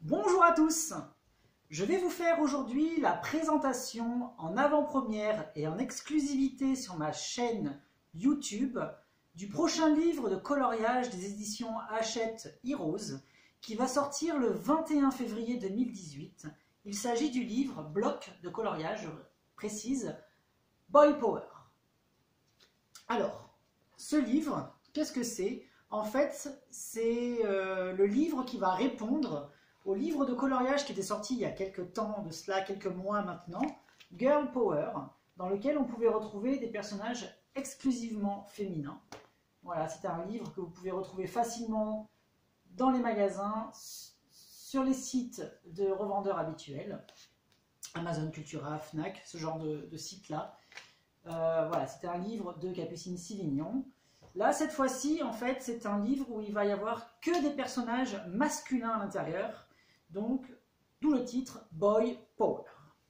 Bonjour à tous! Je vais vous faire aujourd'hui la présentation en avant-première et en exclusivité sur ma chaîne YouTube du prochain livre de coloriage des éditions Hachette Heroes qui va sortir le 21 février 2018. Il s'agit du livre Bloc de coloriage, je précise, Boy Power. Alors, ce livre, qu'est-ce que c'est? En fait, c'est le livre qui va répondre au livre de coloriage qui était sorti il y a quelques temps, de cela quelques mois maintenant, Girl Power, dans lequel on pouvait retrouver des personnages exclusivement féminins. Voilà, c'est un livre que vous pouvez retrouver facilement dans les magasins, sur les sites de revendeurs habituels, Amazon, Cultura, Fnac, ce genre de sites-là. Voilà, c'était un livre de Capucine Sivignon. Là, cette fois-ci, en fait, c'est un livre où il va y avoir que des personnages masculins à l'intérieur. Donc, d'où le titre Boy Power.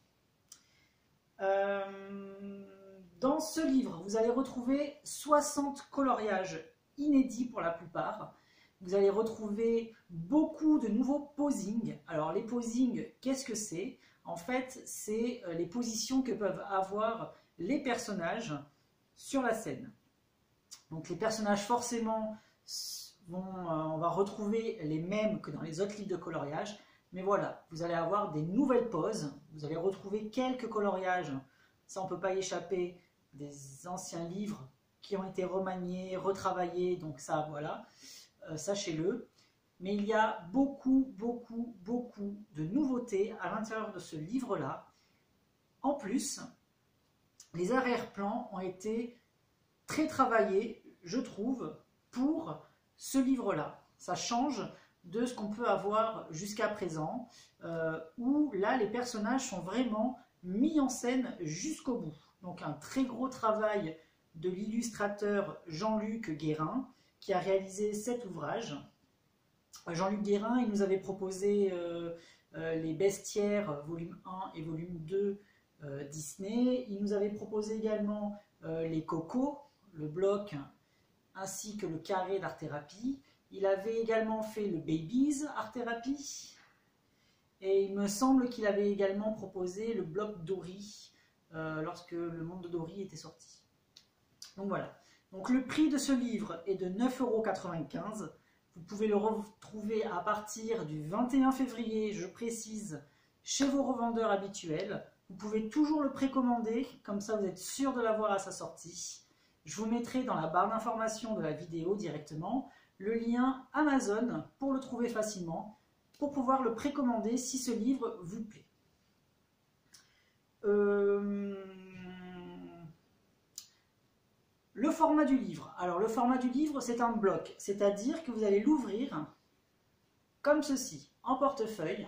Dans ce livre, vous allez retrouver 60 coloriages inédits pour la plupart. Vous allez retrouver beaucoup de nouveaux posings. Alors, les posings, qu'est-ce que c'est? En fait, c'est les positions que peuvent avoir les personnages sur la scène. Donc, les personnages, forcément, on va retrouver les mêmes que dans les autres livres de coloriage. Mais voilà, vous allez avoir des nouvelles poses, vous allez retrouver quelques coloriages, ça on ne peut pas y échapper, des anciens livres qui ont été remaniés, retravaillés, donc ça voilà, sachez-le. Mais il y a beaucoup de nouveautés à l'intérieur de ce livre-là. En plus, les arrière-plans ont été très travaillés, je trouve, pour ce livre-là. Ça change de ce qu'on peut avoir jusqu'à présent, où là les personnages sont vraiment mis en scène jusqu'au bout. Donc un très gros travail de l'illustrateur Jean-Luc Guérin, qui a réalisé cet ouvrage. Jean-Luc Guérin, il nous avait proposé les Bestiaires, volume 1 et volume 2 Disney. Il nous avait proposé également les Cocos, le bloc, ainsi que le carré d'art-thérapie. Il avait également fait le Babies Art Therapy et il me semble qu'il avait également proposé le bloc Dory lorsque le monde de Dory était sorti. Donc voilà. Donc le prix de ce livre est de 9,95 €. Vous pouvez le retrouver à partir du 21 février, je précise, chez vos revendeurs habituels. Vous pouvez toujours le précommander, comme ça vous êtes sûr de l'avoir à sa sortie. Je vous mettrai dans la barre d'information de la vidéo directement le lien Amazon pour le trouver facilement, pour pouvoir le précommander si ce livre vous plaît. Le format du livre. Alors le format du livre, c'est un bloc, c'est-à-dire que vous allez l'ouvrir comme ceci, en portefeuille.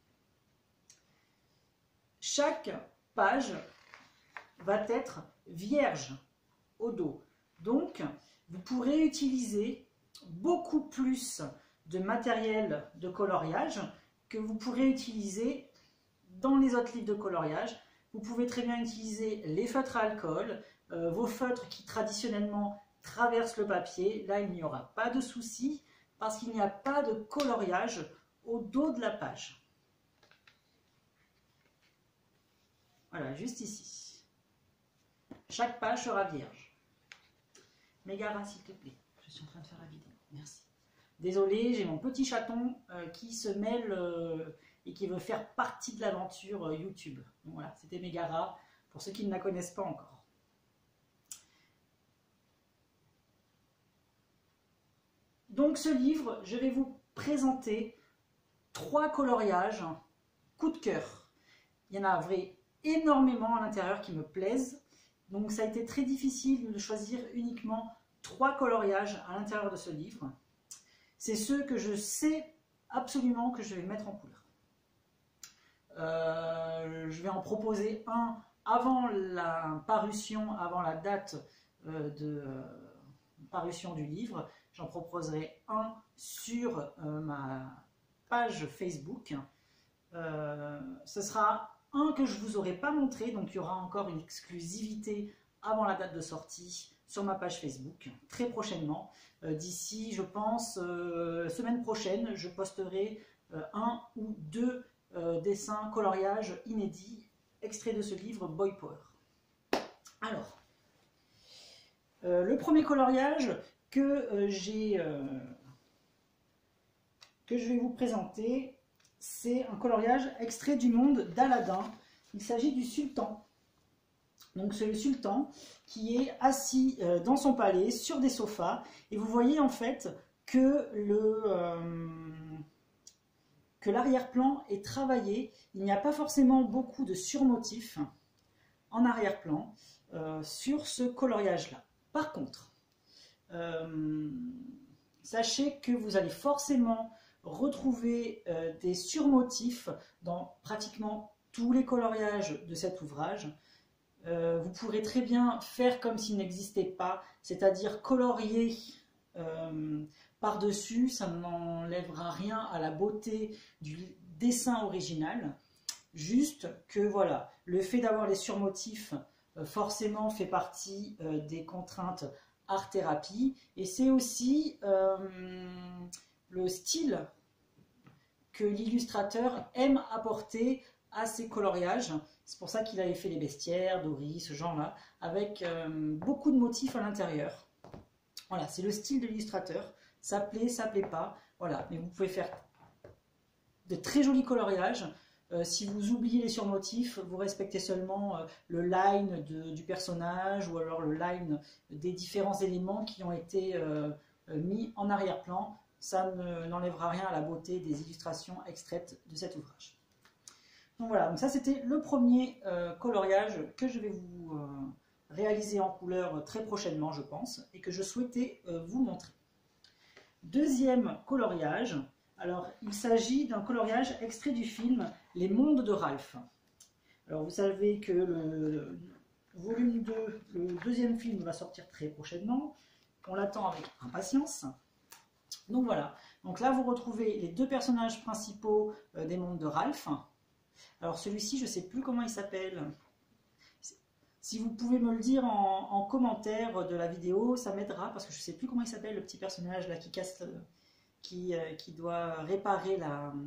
Chaque page va être vierge au dos. Donc, vous pourrez utiliser beaucoup plus de matériel de coloriage que vous pourrez utiliser dans les autres livres de coloriage. Vous pouvez très bien utiliser les feutres à alcool, vos feutres qui traditionnellement traversent le papier. Là, il n'y aura pas de souci parce qu'il n'y a pas de coloriage au dos de la page. Voilà, juste ici. Chaque page sera vierge. Mégara, s'il te plaît. Je suis en train de faire la vidéo. Merci. Désolé, j'ai mon petit chaton qui se mêle et qui veut faire partie de l'aventure YouTube. Donc voilà, c'était Mégara, pour ceux qui ne la connaissent pas encore. Donc ce livre, je vais vous présenter 3 coloriages coup de cœur. Il y en a vrai énormément à l'intérieur qui me plaisent. Donc ça a été très difficile de choisir uniquement 3 coloriages à l'intérieur de ce livre. C'est ceux que je sais absolument que je vais mettre en couleur. Je vais en proposer un avant la parution, avant la date de parution du livre. J'en proposerai un sur ma page Facebook. Ce sera un que je ne vous aurai pas montré, donc il y aura encore une exclusivité avant la date de sortie sur ma page Facebook, très prochainement. D'ici, je pense, semaine prochaine, je posterai un ou deux dessins, coloriages inédits, extraits de ce livre Boy Power. Alors, le premier coloriage que je vais vous présenter, c'est un coloriage extrait du monde d'Aladin. Il s'agit du sultan. Donc c'est le sultan qui est assis dans son palais sur des sofas. Et vous voyez en fait que l'arrière-plan est travaillé. Il n'y a pas forcément beaucoup de surmotifs en arrière-plan sur ce coloriage-là. Par contre, sachez que vous allez forcément retrouver des surmotifs dans pratiquement tous les coloriages de cet ouvrage. Vous pourrez très bien faire comme s'il n'existait pas, c'est-à-dire colorier par-dessus, ça n'enlèvera rien à la beauté du dessin original. Juste que voilà, le fait d'avoir les surmotifs forcément fait partie des contraintes art-thérapie, et c'est aussi le style que l'illustrateur aime apporter à ses coloriages. C'est pour ça qu'il avait fait les bestiaires, Dory, ce genre-là, avec beaucoup de motifs à l'intérieur. Voilà, c'est le style de l'illustrateur. Ça plaît pas. Voilà, mais vous pouvez faire de très jolis coloriages. Si vous oubliez les surmotifs, vous respectez seulement le line du personnage ou alors le line des différents éléments qui ont été mis en arrière-plan. Ça n'enlèvera rien à la beauté des illustrations extraites de cet ouvrage. Donc voilà, donc ça c'était le premier coloriage que je vais vous réaliser en couleur très prochainement, je pense, et que je souhaitais vous montrer. Deuxième coloriage, alors il s'agit d'un coloriage extrait du film Les Mondes de Ralph. Alors vous savez que le volume 2, le deuxième film va sortir très prochainement, on l'attend avec impatience. Donc voilà, donc là vous retrouvez les deux personnages principaux des Mondes de Ralph. Alors celui-ci, je ne sais plus comment il s'appelle. Si vous pouvez me le dire en commentaire de la vidéo, ça m'aidera parce que je ne sais plus comment il s'appelle, le petit personnage là qui casse, qui doit réparer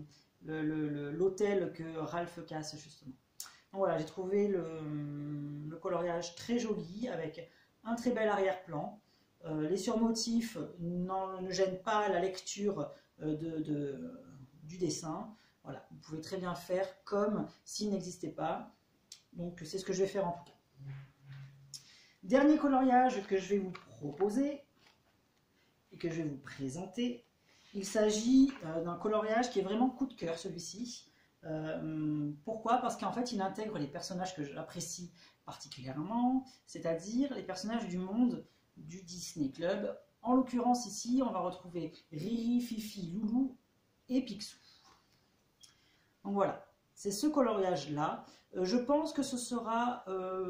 l'hôtel que Ralph casse justement. Donc voilà, j'ai trouvé le coloriage très joli avec un très bel arrière-plan. Les surmotifs ne gênent pas la lecture du dessin. Voilà, vous pouvez très bien faire comme s'il n'existait pas. Donc c'est ce que je vais faire en tout cas. Dernier coloriage que je vais vous proposer et que je vais vous présenter. Il s'agit d'un coloriage qui est vraiment coup de cœur celui-ci. Pourquoi? Parce qu'en fait il intègre les personnages que j'apprécie particulièrement, c'est-à-dire les personnages du monde du Disney Club. En l'occurrence ici on va retrouver Riri, Fifi, Loulou et Picsou. Donc voilà, c'est ce coloriage-là. Je pense que ce sera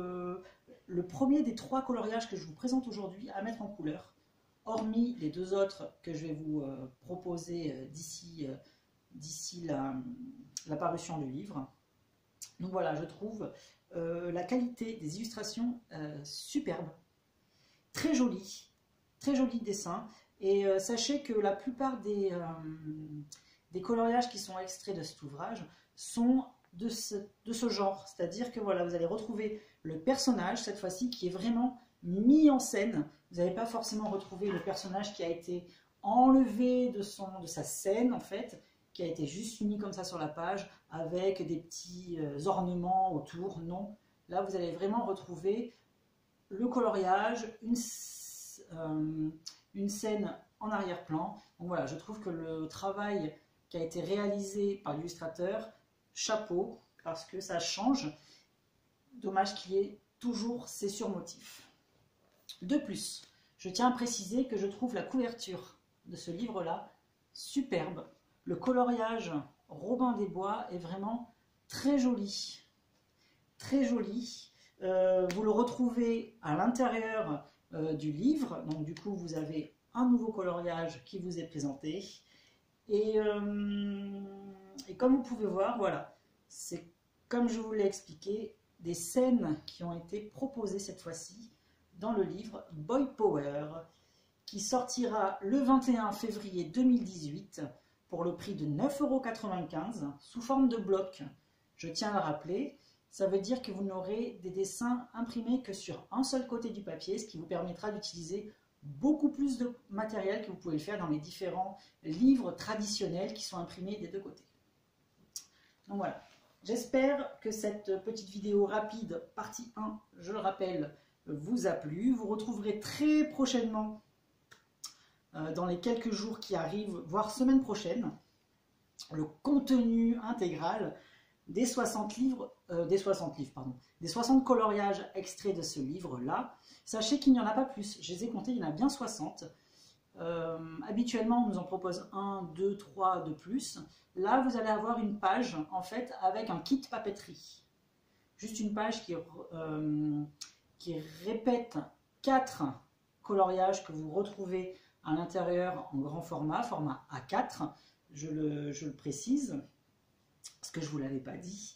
le premier des trois coloriages que je vous présente aujourd'hui à mettre en couleur, hormis les deux autres que je vais vous proposer d'ici la parution du livre. Donc voilà, je trouve la qualité des illustrations superbe, très joli dessin. Et sachez que la plupart des coloriages qui sont extraits de cet ouvrage sont de ce genre, c'est-à-dire que voilà, vous allez retrouver le personnage cette fois-ci qui est vraiment mis en scène. Vous n'allez pas forcément retrouver le personnage qui a été enlevé de sa scène en fait, qui a été juste mis comme ça sur la page avec des petits ornements autour. Non, là vous allez vraiment retrouver le coloriage, une scène en arrière-plan. Donc voilà, je trouve que le travail qui a été réalisé par l'illustrateur, chapeau, parce que ça change. Dommage qu'il y ait toujours ces surmotifs. De plus, je tiens à préciser que je trouve la couverture de ce livre-là superbe. Le coloriage Robin des Bois est vraiment très joli. Très joli. Vous le retrouvez à l'intérieur du livre. Donc du coup, vous avez un nouveau coloriage qui vous est présenté. Et comme vous pouvez voir, voilà, c'est comme je vous l'ai expliqué, des scènes qui ont été proposées cette fois-ci dans le livre Boy Power, qui sortira le 21 février 2018 pour le prix de 9,95 € sous forme de bloc. Je tiens à le rappeler, ça veut dire que vous n'aurez des dessins imprimés que sur un seul côté du papier, ce qui vous permettra d'utiliser beaucoup plus de matériel que vous pouvez le faire dans les différents livres traditionnels qui sont imprimés des deux côtés. Donc voilà, j'espère que cette petite vidéo rapide, partie 1, je le rappelle, vous a plu. Vous retrouverez très prochainement, dans les quelques jours qui arrivent, voire semaine prochaine, le contenu intégral des 60 coloriages extraits de ce livre-là. Sachez qu'il n'y en a pas plus, je les ai comptés, il y en a bien 60. Habituellement, on nous en propose 1, 2, 3 de plus. Là, vous allez avoir une page, en fait, avec un kit papeterie. Juste une page qui répète 4 coloriages que vous retrouvez à l'intérieur en grand format, format A4. Je le précise, parce que je ne vous l'avais pas dit.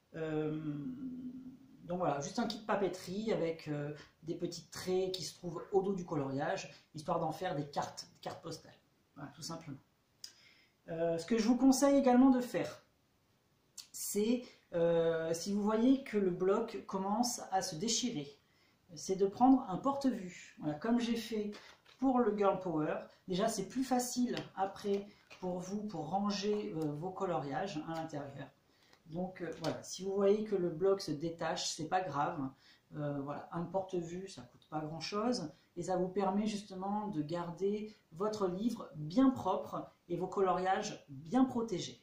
Donc voilà, juste un kit papeterie avec des petits traits qui se trouvent au dos du coloriage, histoire d'en faire des cartes postales. Voilà, tout simplement. Ce que je vous conseille également de faire, c'est, si vous voyez que le bloc commence à se déchirer, c'est de prendre un porte-vue. Voilà, comme j'ai fait pour le Girl Power. Déjà, c'est plus facile après pour vous pour ranger vos coloriages à l'intérieur. Donc voilà, si vous voyez que le bloc se détache, c'est pas grave. Voilà, un porte-vue, ça coûte pas grand-chose et ça vous permet justement de garder votre livre bien propre et vos coloriages bien protégés.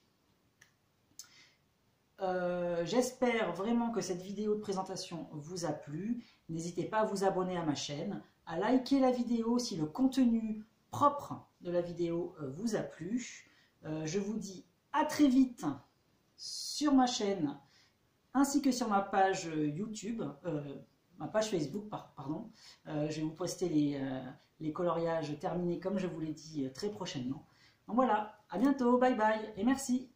J'espère vraiment que cette vidéo de présentation vous a plu. N'hésitez pas à vous abonner à ma chaîne, à liker la vidéo si le contenu propre de la vidéo vous a plu. Je vous dis à très vite sur ma chaîne ainsi que sur ma page YouTube, ma page Facebook, pardon. Je vais vous poster les coloriages terminés comme je vous l'ai dit très prochainement. Donc voilà, à bientôt, bye bye et merci.